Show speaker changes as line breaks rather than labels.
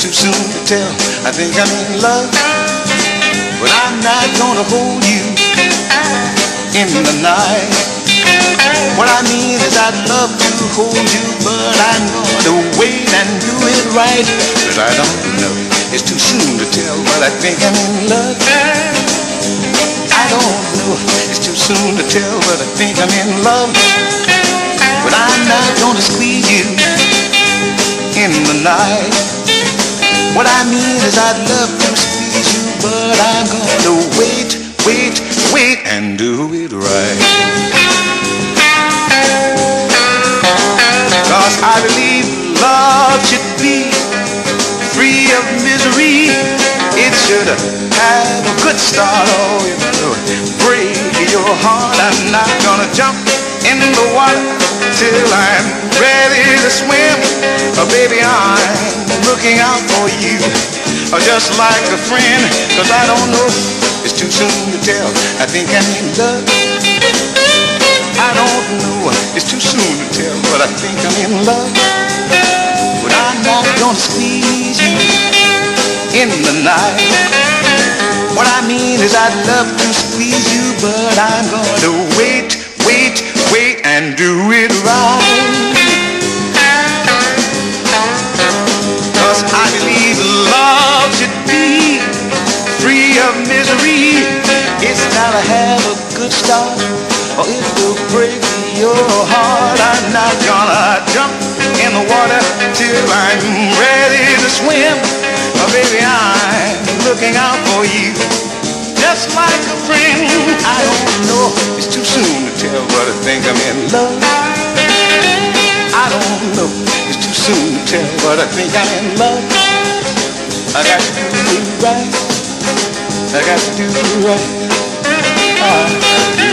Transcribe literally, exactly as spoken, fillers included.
too soon to tell. I think I'm in love, but I'm not gonna hold you in the night. What I mean is I'd love to hold you, but I'm gonna wait and do it right. Cause I don't know, it's too soon to tell, but I think I'm in love. I don't know, it's too soon to tell, but I think I'm in love. But I'm not gonna squeeze you in the night. What I mean is I'd love to squeeze you, but I'm gonna wait, wait, wait and do it right. Cause I believe love should be free of misery. It should have a good start, oh, it would break your heart. I'm not gonna jump in the water till I'm ready to swim. Oh, baby, I'm looking out for you, oh, just like a friend. Cause I don't know, it's too soon to tell. I think I'm in love. I don't know, it's too soon to tell, but I think I'm in love. But I'm not gonna squeeze you in the night. What I mean is I'd love to squeeze you, but I'm gonna wait, wait, wait and do it right. Cause I believe love should be free of misery. It's gotta have a good start, or it will break your heart. I'm not gonna jump in the water till I'm ready to swim. Oh, baby, I'm looking out for you, just like a friend. I don't know, it's too soon to tell, but I think I'm in love. I don't know, it's too soon to tell, but I think I'm in love. I got to do it right. I got to do it right. Uh,